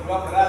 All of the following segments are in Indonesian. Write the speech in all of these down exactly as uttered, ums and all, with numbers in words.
Dua berat.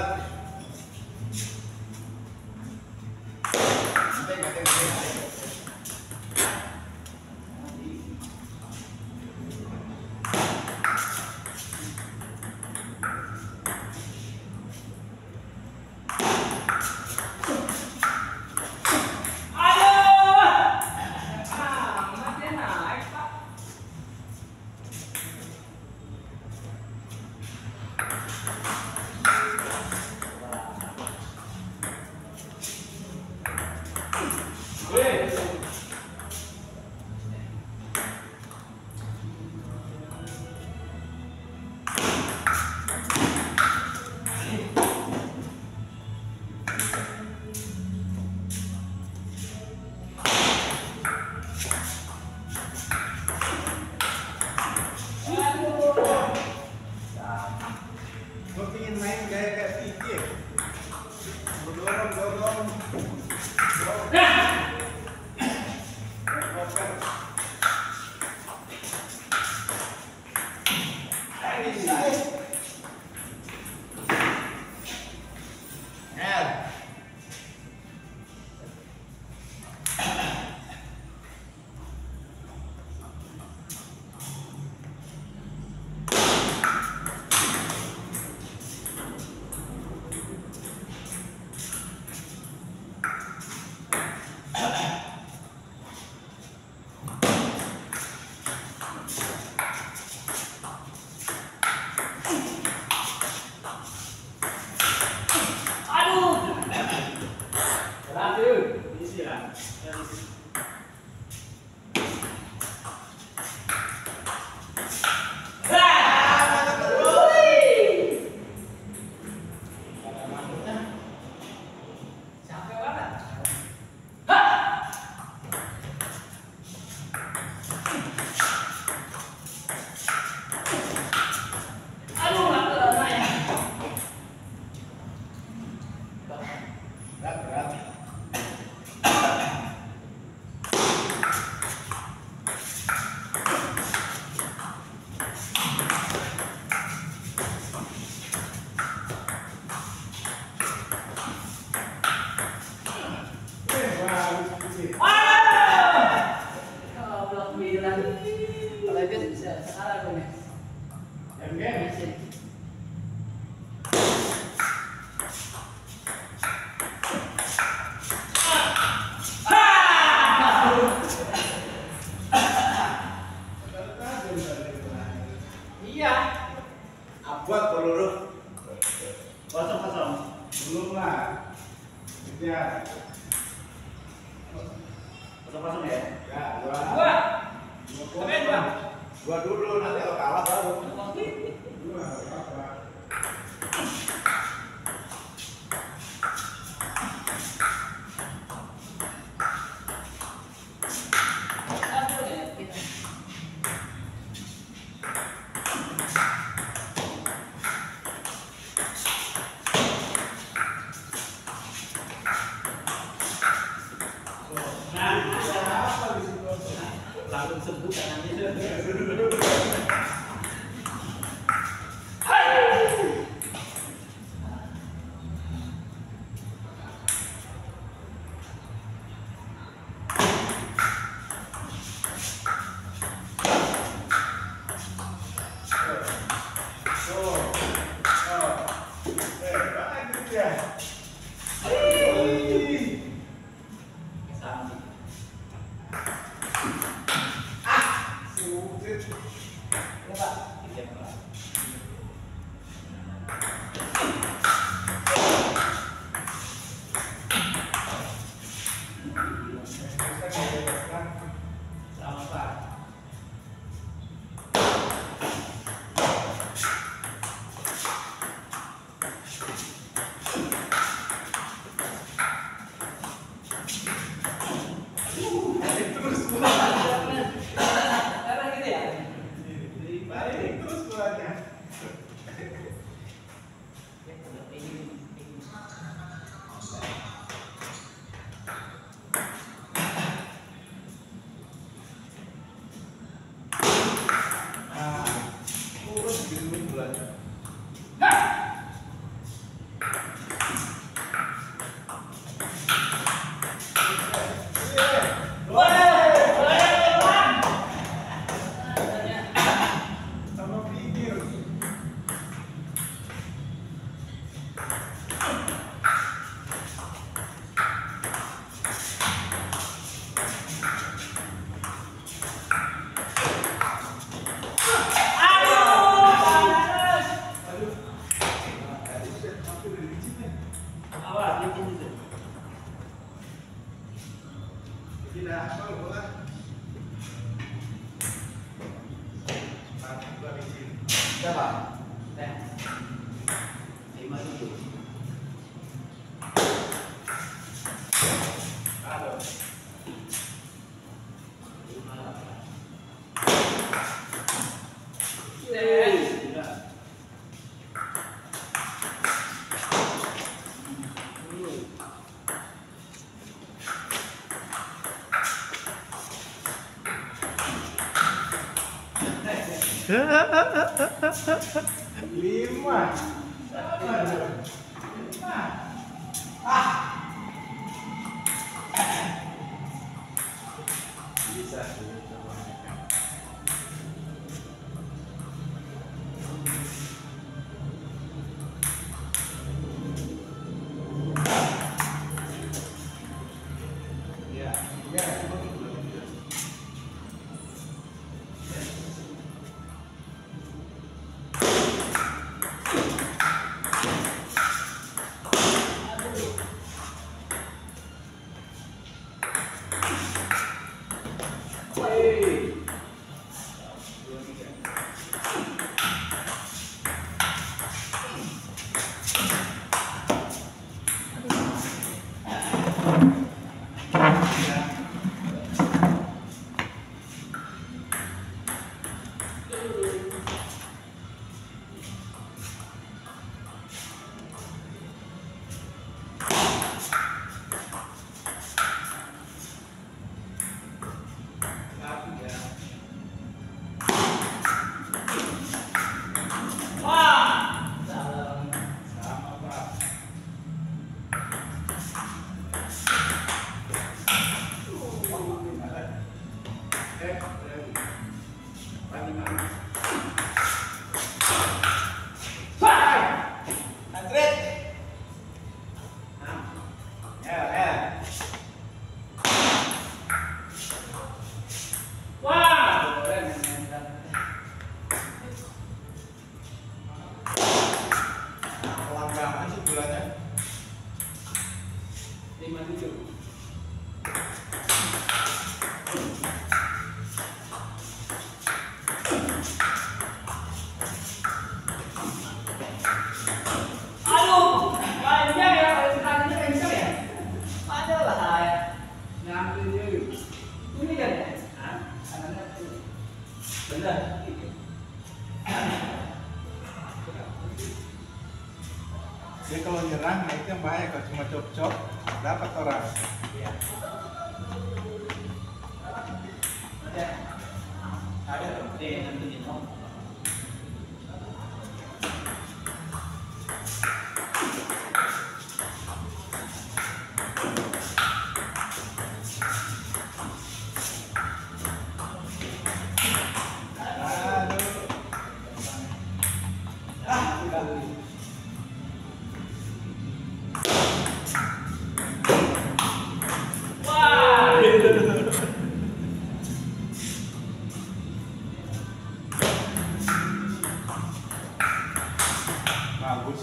Buat peluru kosong kosong belum lah ya kosong kosong ya ya dua dua dua dua dua dulu nanti kalau kalah baru dua apa langsung sembuh kanannya. Bisa Pak? Lima tujuh. Aduh. Lima. Ah. Bisa. Ya, ya. Lima tujuh. Aduh, panjang ya, panjangnya kencang ya. Ada lah saya ngambil dulu. Ini kan ya? Kanannya tuh. Benar. Dia kalau nyerang, nah itu yang bahaya. Kalau cuma cop-cop, dapat orang. Iya. Ada. Ada tuh. Eh, nanti di nomor. Bagus.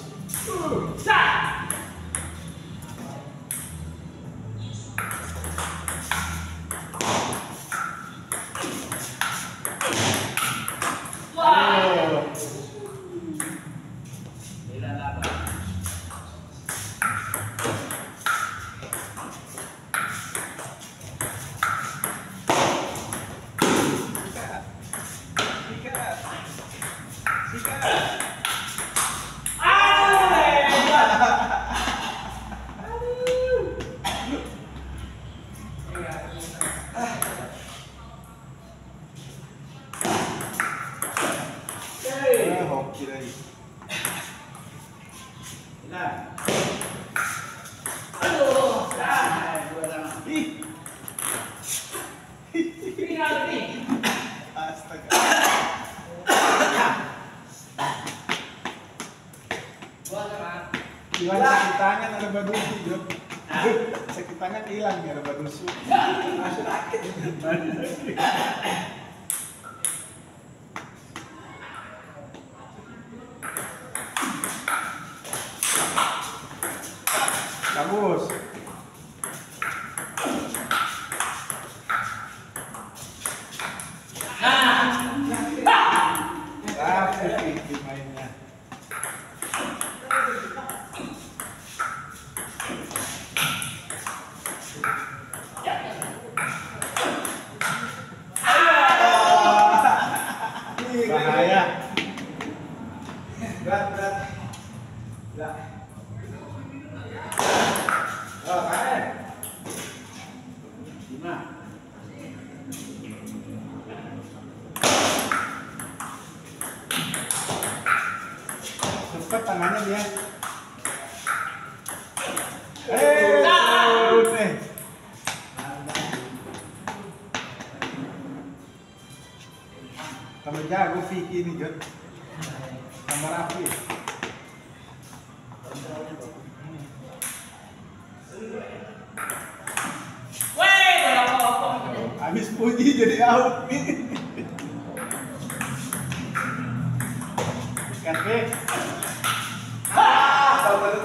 Hoki lagi. Aduh, dah, dua sama. Ih, Final nih. astaga. Dua sama. Hilang sakit tangan ada badusu, Jo. Sakit tangan hilang ya ada badusu. Masuk sakit. Bagus. Nah. Rapi, berat, berat. Berat. Oh, keren. Lima. Cepat tangannya dia. Eh, udah. Kamu jago Vicky ini, Jod. Sama Raffi. Habis puji jadi out nih. Ikan B. Ah, sabar.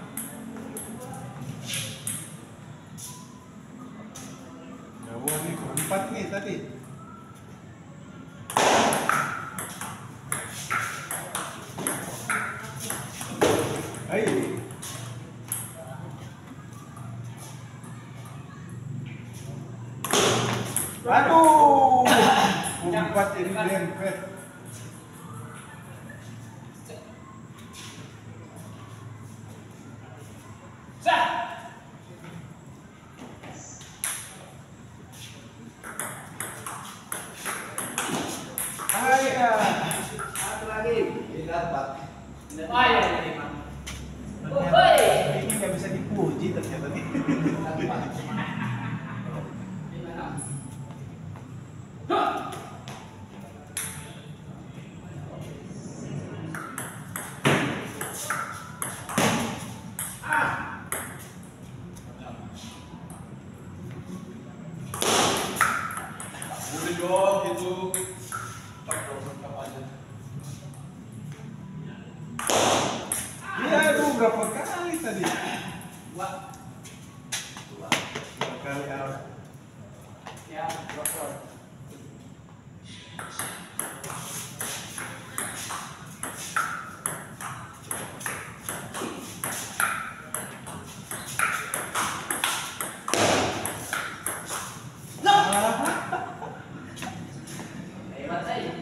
Jauh nih, empat nih tadi. Hai. Aduh, empat ini dempet. Ayah, satu lagi, dapat. Ayah, ini Ini nggak bisa dipuji ternyata nih. Udah dong gitu. Iya, aduh berapa kali tadi? Dua. Dua. Dua kali out. ya, berapa? Hebat saya.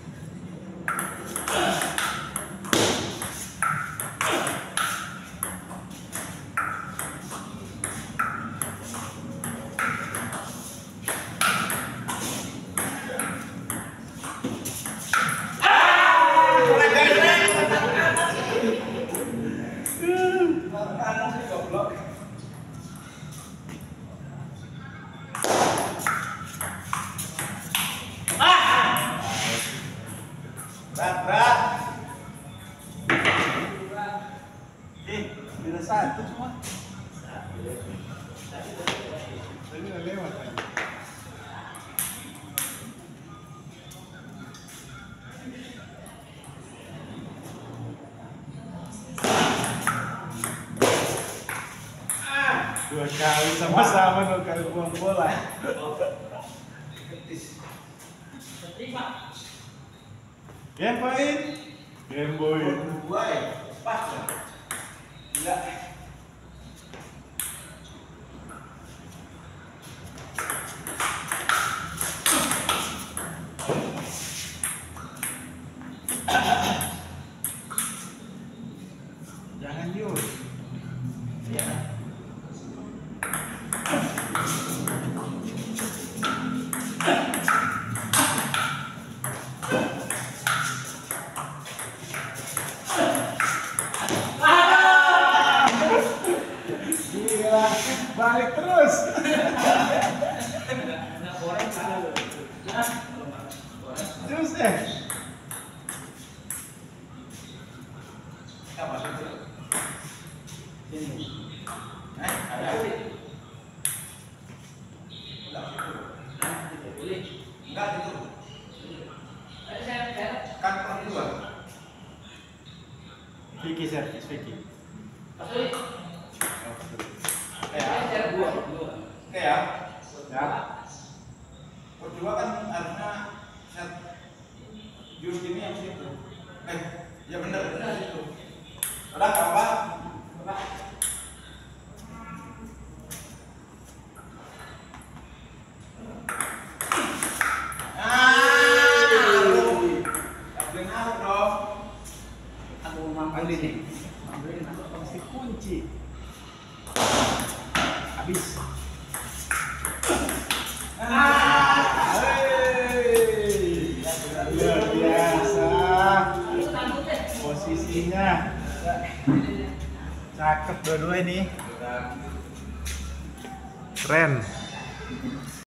Berat, berat. Eh, beda satu cuma. Tadi udah lewat kan? Dua kali sama-sama dua kali buang bola. Terima. Game point. Game boy. Dua ya? Pas ya? Gila. Jangan Yus. Iya. Gila, balik terus. Nah, goreng kalau. Nah, Terus eh. Kita masuk dulu. sini. Eh, ada. Boleh. Udah situ. Nah, tidak boleh. Enggak itu. Ayo saya saya. Kan per dua. Vicky servis, Vicky. Masukin. Ya. Saya saya dua, dua. Oke ya. Ya. Per dua kan harusnya set jurus ini yang situ. Eh, ya bener bener situ. Udah apa? Bapak. Ah, lu. Tak boleh naruh dong. Aku ininya. Cakep dua-dua ini. Keren.